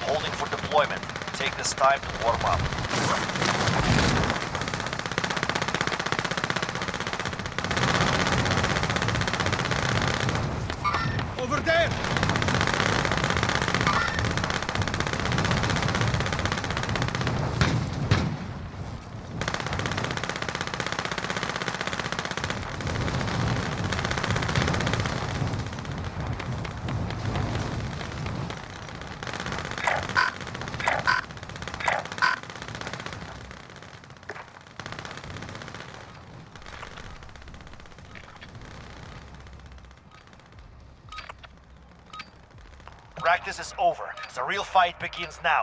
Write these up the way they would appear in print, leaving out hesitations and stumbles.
holding for deployment. Take this time to warm up. Over there! Practice is over. The real fight begins now.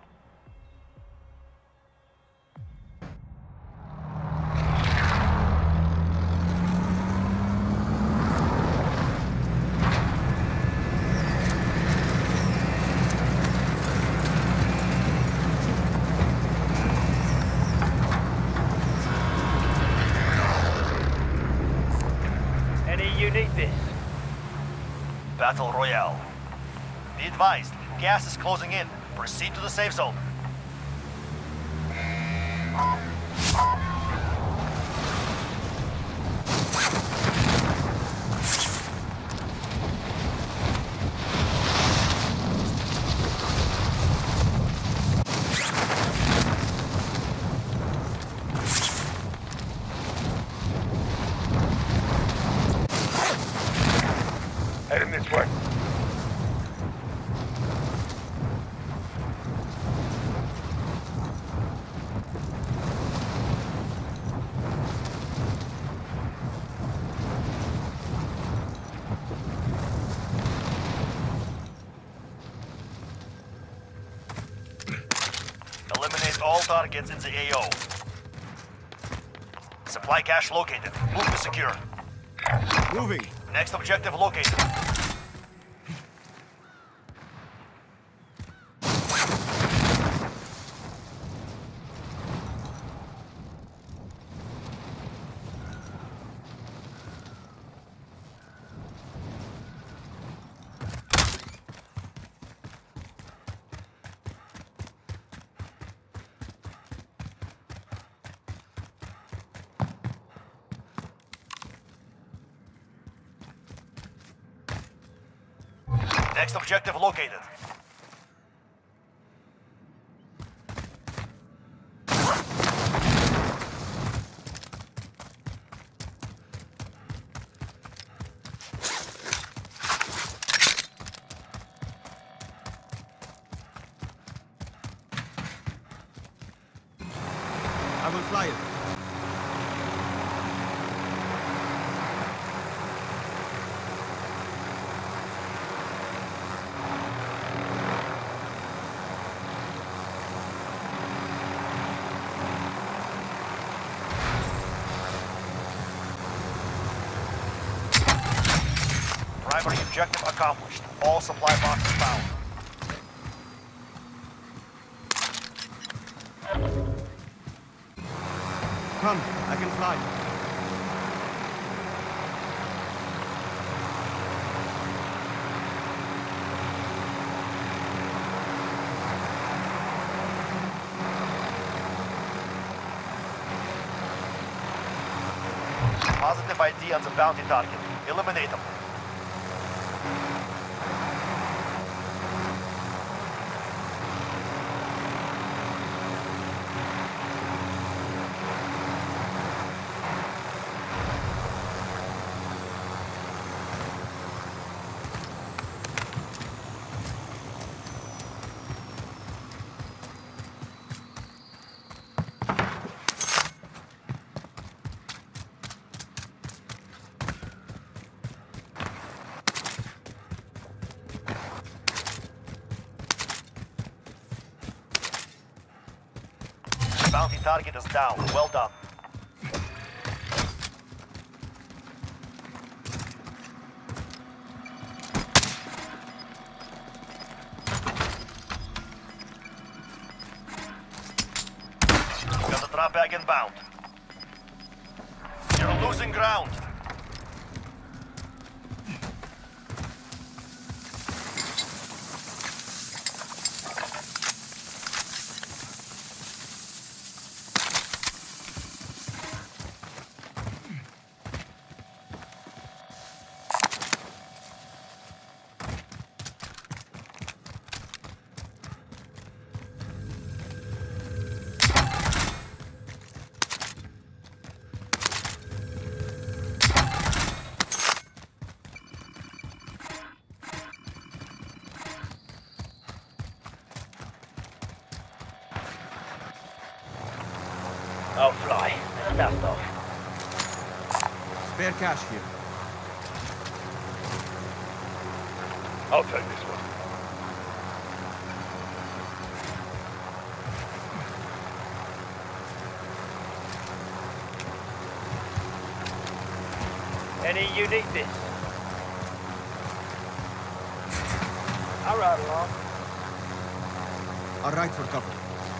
Any you need this? Battle Royale. Be advised, gas is closing in. Proceed to the safe zone. Heading this way. Eliminate all targets in the AO. Supply cache located. Move to secure. Moving. Next objective located. Next objective located. I will fly it. Primary objective accomplished. All supply boxes found. Come, I can fly. Positive ID on the bounty target. Eliminate them. Bounty target is down. Well done. Got the drop bag inbound. You're losing ground. I'll fly. Let's dust off. Spare cash here. I'll take this one. Any you need this? I'll ride along. All right for cover.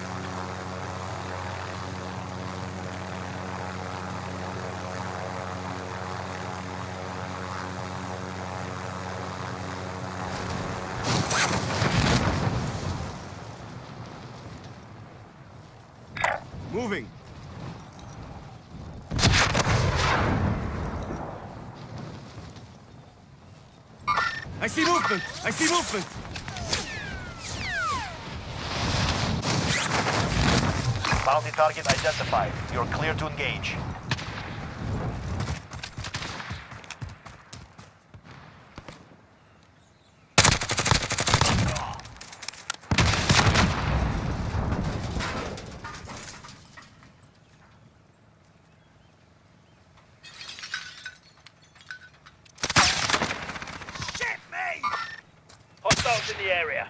Moving. I see movement! I see movement! Bounty target identified. You're clear to engage. Hostiles in the area.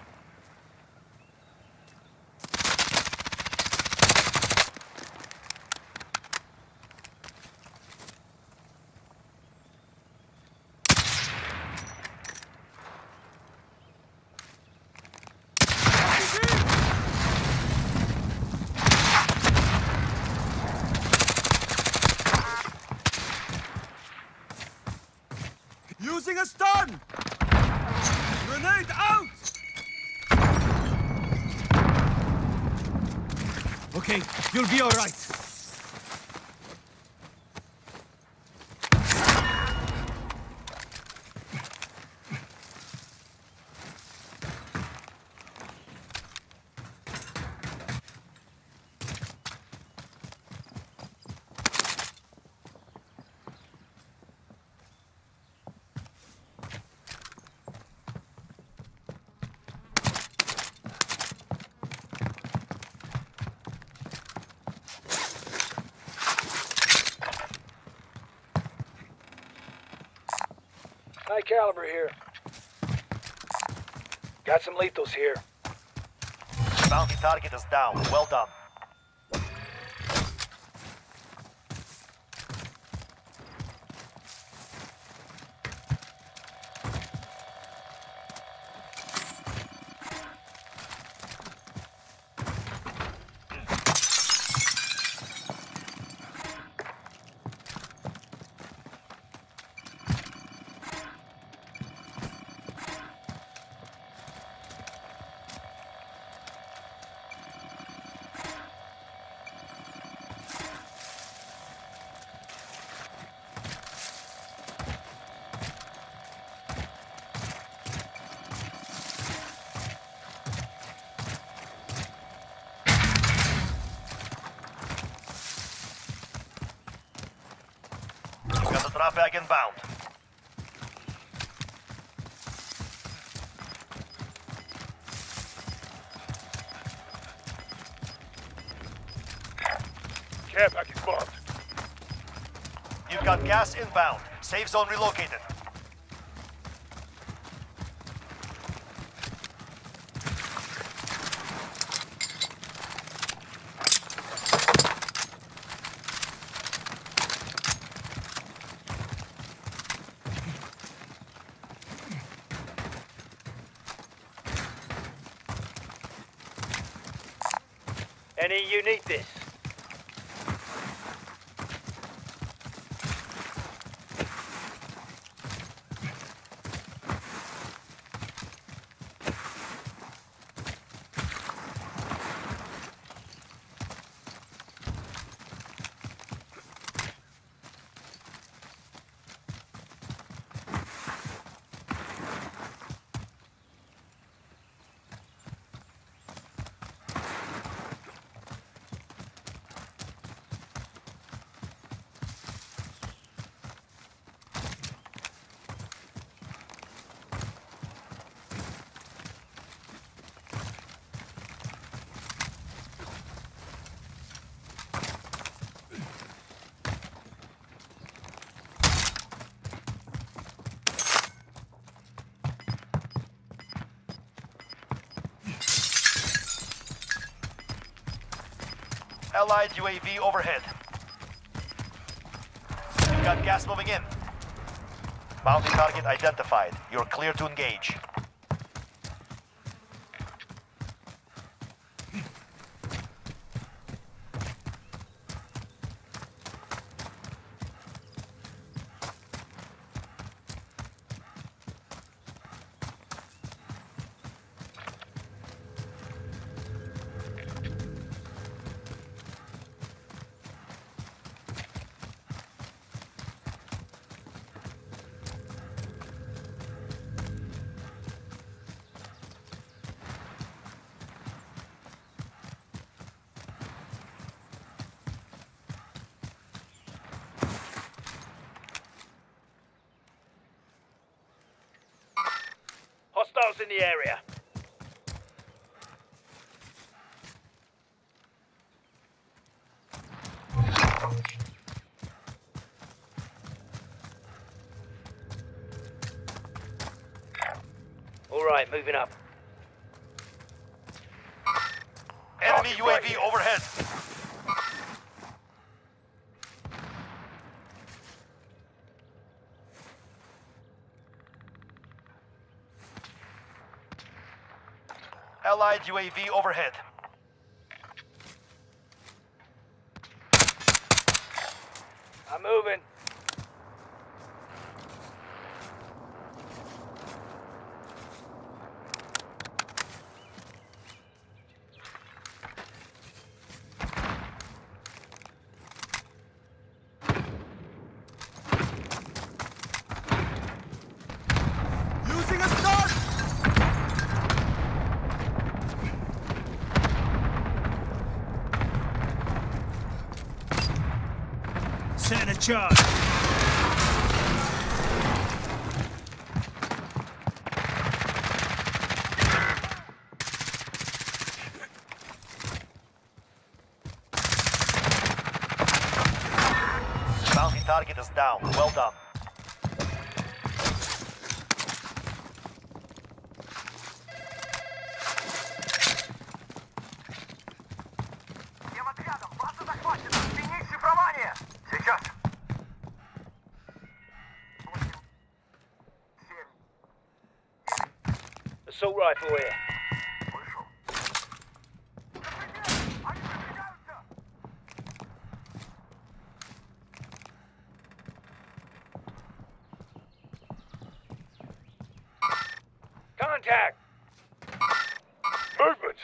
Using a stun! Grenade out! Okay, you'll be all right. High caliber here. Got some lethals here. Bounty target is down. Well done. Got the drop bag inbound. Care package marked. You've got gas inbound. Safe zone relocated. Any you need this? Allied UAV overhead. You've got gas moving in. Bounty target identified. You're clear to engage. Hostiles in the area. All right, moving up. Enemy UAV overhead. Allied UAV overhead. I'm moving. Using a start! Setting a charge. Bounty target is down. Well done. Assault rifle here. Contact! Movement!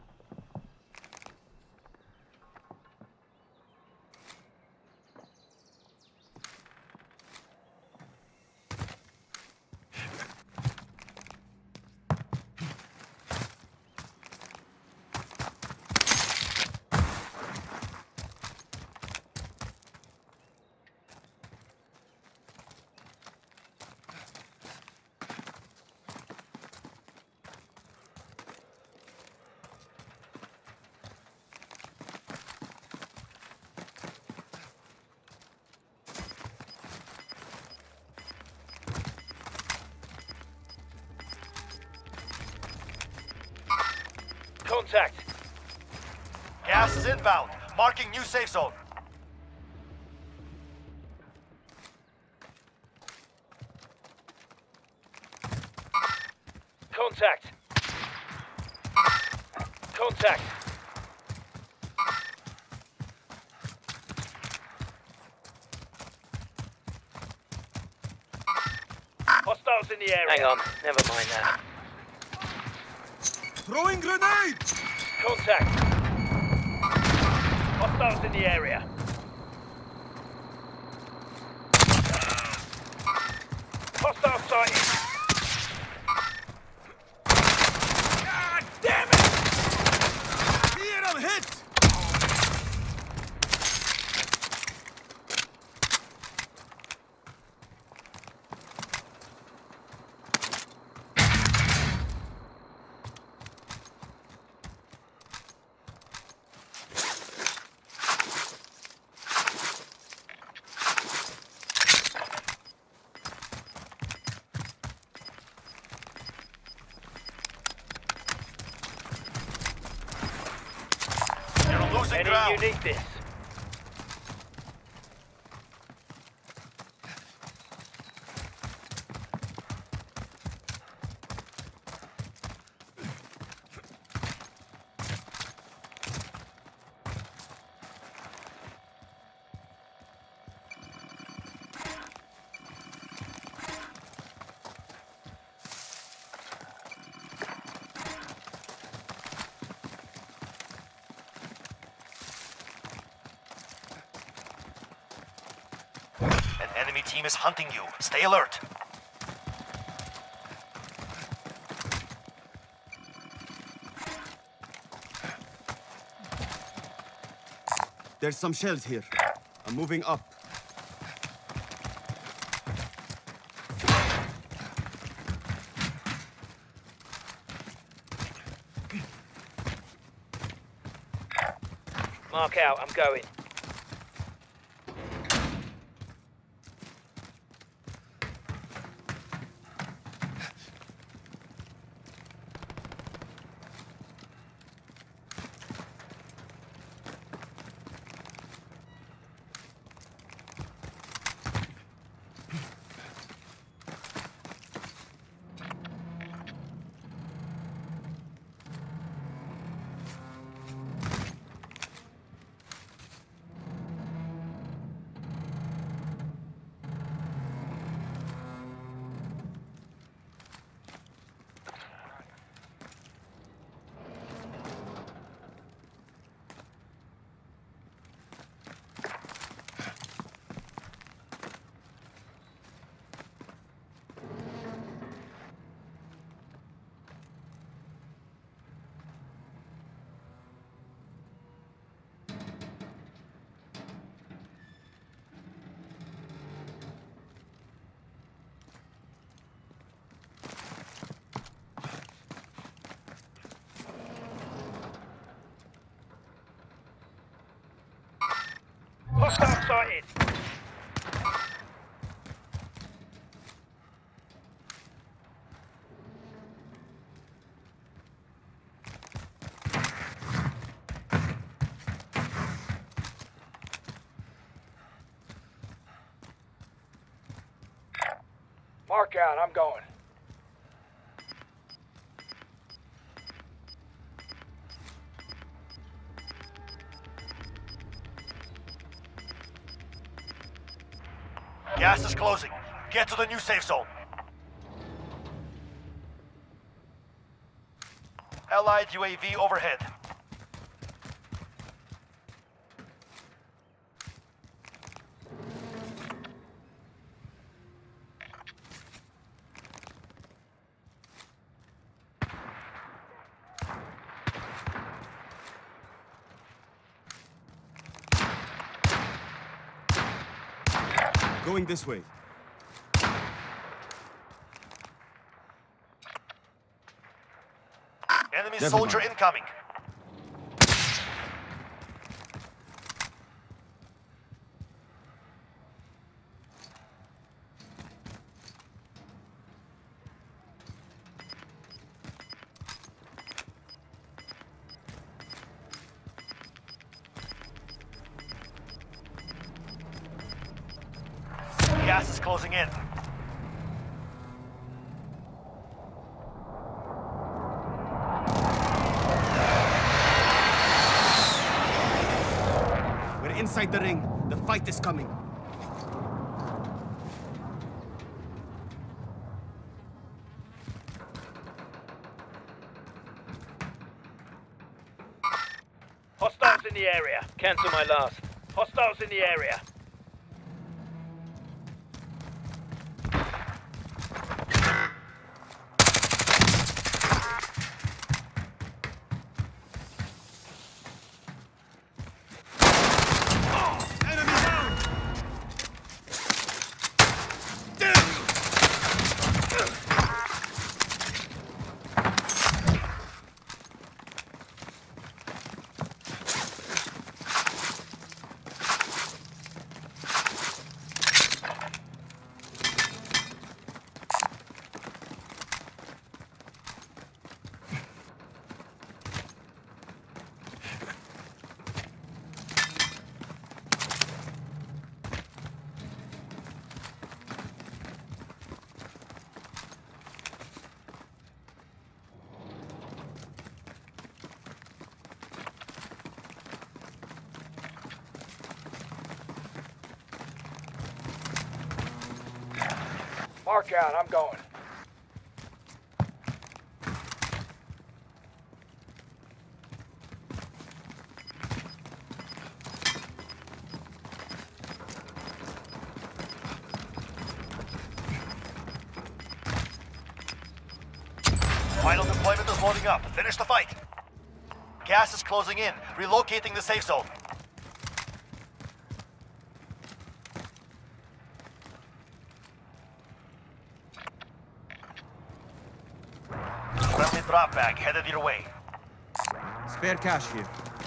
Contact! Gas is inbound. Marking new safe zone. Contact! Contact! Hostiles in the area. Hang on, never mind that. Throwing grenade! Contact! Hostiles in the area. Hostile sighted. God damn it! Here, I'm hit! Losing ground. You need this. An enemy team is hunting you. Stay alert. There's some shells here. I'm moving up. Mark out, I'm going. Hostile sighted. Mark out, I'm going. Gas is closing. Get to the new safe zone. Allied UAV overhead. Going this way. Enemy Never soldier mind. incoming. Gas is closing in. We're inside the ring. The fight is coming. Hostiles in the area. Cancel my last. Hostiles in the area. Mark out, I'm going. Final deployment is loading up. Finish the fight. Gas is closing in. Relocating the safe zone. Friendly drop bag headed your way. Spare cash here.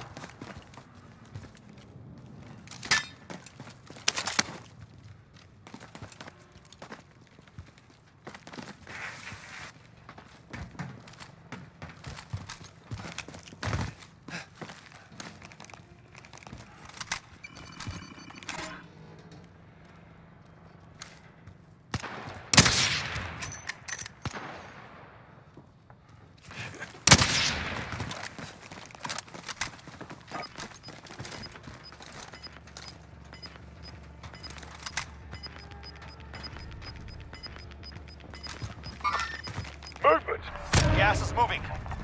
Movement! Gas is moving.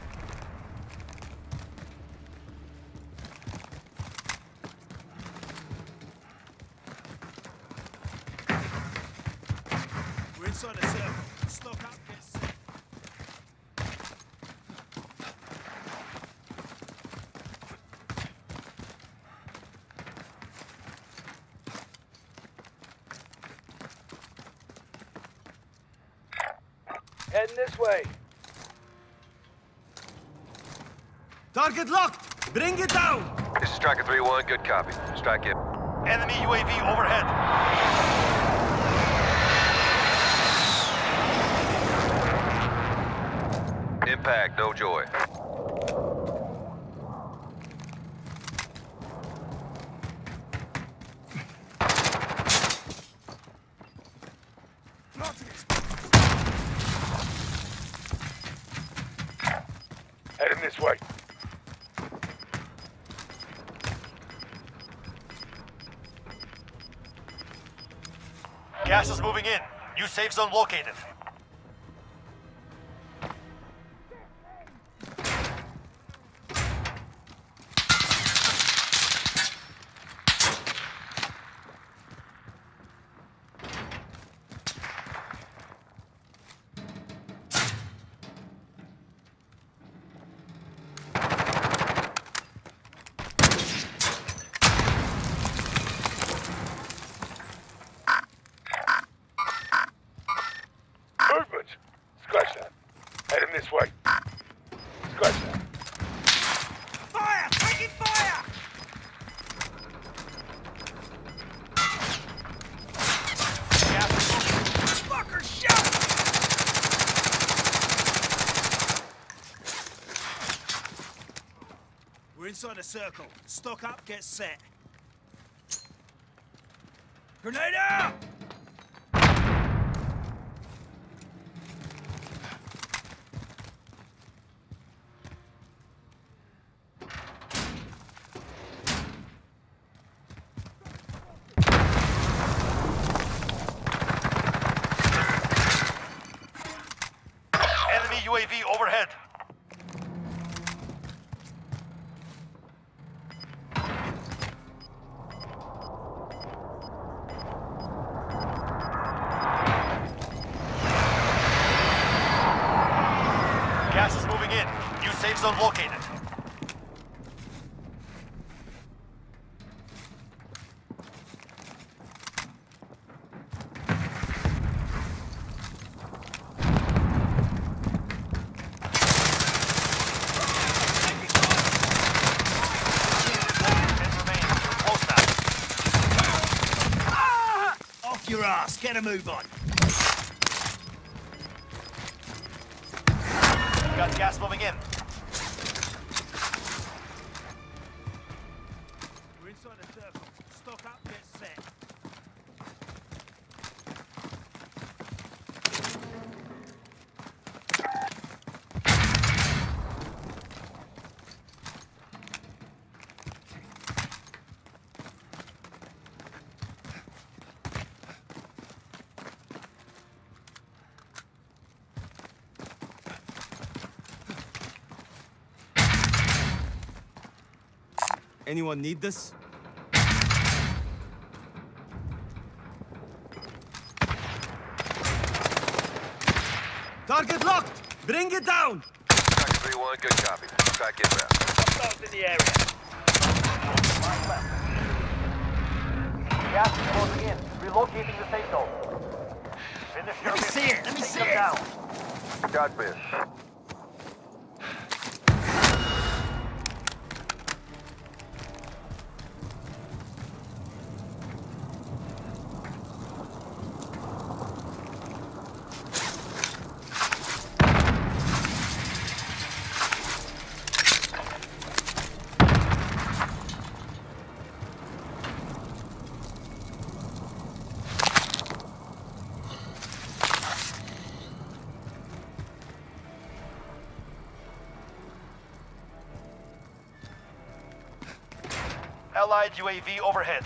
We're inside a circle. Stock up, get set. Heading this way. Target locked! Bring it down! This is Striker 3-1, good copy. Strike it. Enemy UAV overhead. Impact, no joy. Heading this way. Gas is moving in. New safe zone located. Movement! Scratch that. Heading this way. Scratch that. Fire! Taking fire! Gas is moving. Fucker shot! We're inside a circle. Stock up, get set. Grenade out! Enemy UAV overhead. Gas is moving in. New safe zone located. Off your ass, get a move on. Got gas moving in. We're inside a circle. Stock up, get set. Anyone need this? Target locked! Bring it down! Striker 3-1, good copy. Strike inbound. Hostiles in the area. Gas is closing in. Relocating the safe zone. Finish your mission. Let me see it. Down. Got this. Allied UAV overhead.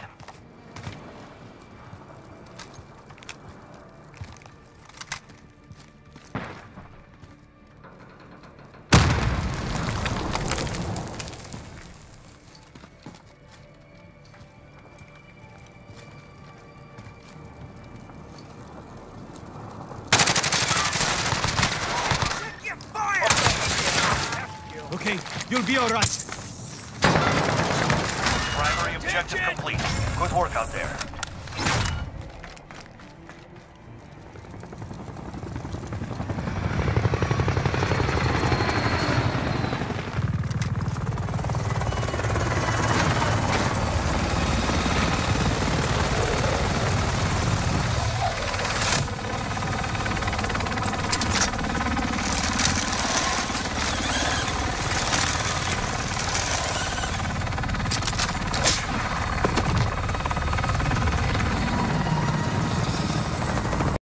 Okay, you'll be all right. Primary objective complete. Good work out there.